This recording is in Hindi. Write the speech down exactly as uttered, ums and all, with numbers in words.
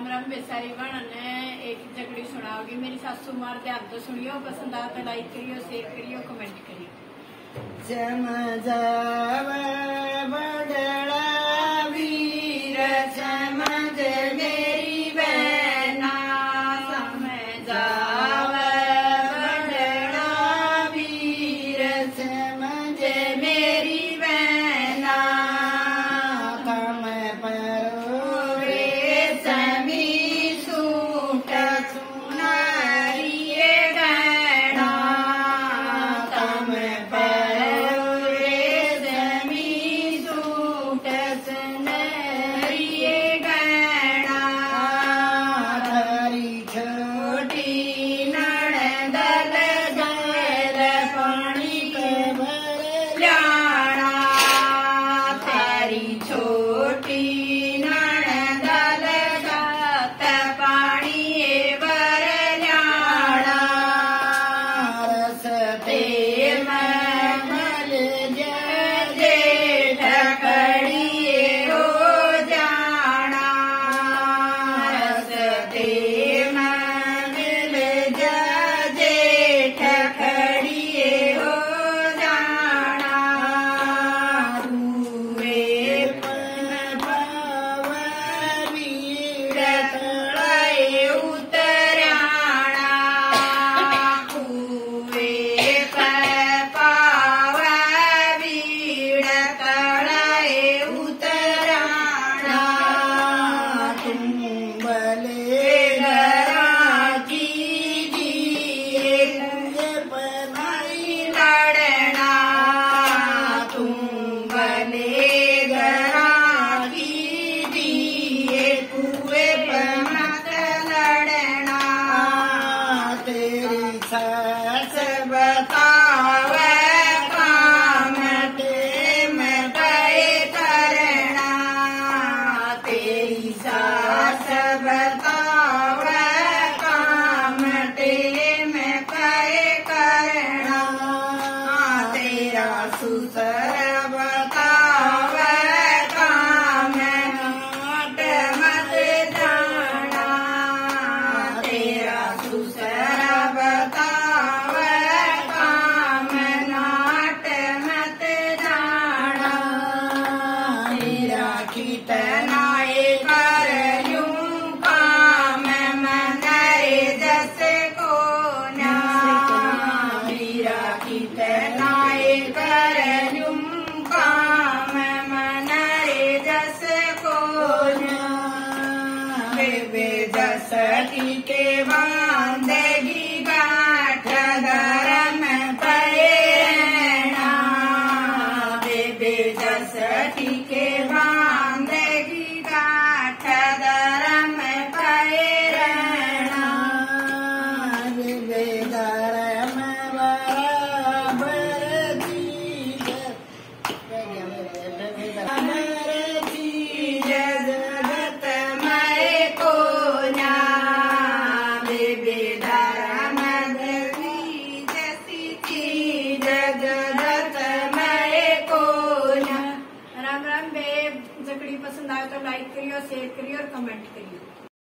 राम राम बेसारी बहन ने एक जगड़ी सुनाओगी। मेरी सासू मार ध्यान तो सुनियो, पसंद आ तो लाइक करियो, शेयर करियो, कमेंट करियो। जम जावे बदला वीर समझ मेरी बहना, समझावे बदला वीर समझ मेरी बहना, थम परो रेशमी सूट सुनारिये गहना, थम परो रेशमी सूट सुनारिये गहना, थारी छोटी नणदल गैल पानी के भर ल्याणा, थारी छोटी नणदल जात पानी भर ल्याणा, रसते मल जेठ कड़िए हो जाना, रसते मल जेठ कड़िए हो जाना, पूरे वीर तड़ाए उतराना, पूरे पावा वीर तड़ाए उतराना, तुम भले घरा की दिए बनाई लड़ना, तुम भले घरा की दिए कुए पर मत लड़ना, तेरी सास बतावे काम टेम तय करना, तेरी सास बतावे काम टेम तय करना, तेरा सुसर बतावे काम नाट मत जाना, तेरा सुसर बतावे काम नाट मत जाना, तेरा कितना कर यूं काम मनरे जस को ना, मेरा कितना कर यूं काम मनरे जस को ना, बेबे जस टीके बांधेगी गाठ धर्म पैना, बेबे जस टीके बांधेगी गाठ धर्म पैना, बेबे धर्म बराबर चीज जगत मय को ना, बेबे धर्म जैसी चीज जगत मय को ना। राम राम बे जगड़ी पसंद आए तो लाइक करियो, शेयर करियो और कमेंट करियो।